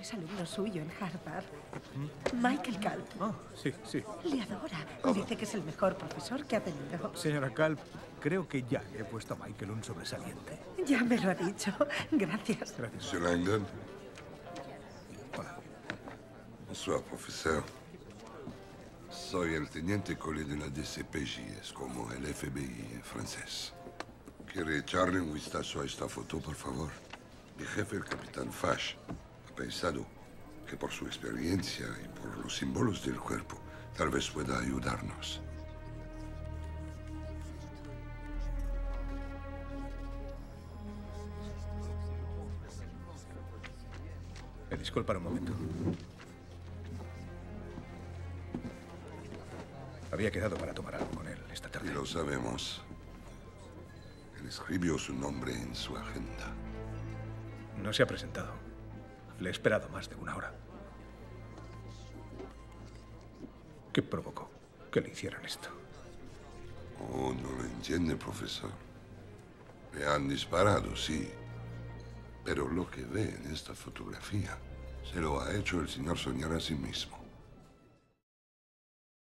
es alumno suyo en Harvard. Michael Culp. Oh, sí, sí. Le adora. Dice que es el mejor profesor que ha tenido. Señora Culp, creo que ya le he puesto a Michael un sobresaliente. Ya me lo ha dicho. Gracias. Gracias. Monsieur Langdon. Hola. Bonsoir, profesor. Soy el teniente Collet de la DCPJ, es como el FBI francés. ¿Quiere echarle un vistazo a esta foto, por favor? Mi jefe, el capitán Fash, ha pensado que por su experiencia y por los símbolos del cuerpo, tal vez pueda ayudarnos. Me disculpa un momento. Había quedado para tomar algo con él esta Y tarde. lo sabemos. Él escribió su nombre en su agenda. No se ha presentado. Le he esperado más de una hora. ¿Qué provocó que le hicieran esto? Oh, no lo entiende, profesor. Le han disparado, sí. Pero lo que ve en esta fotografía se lo ha hecho el señor soñar a sí mismo.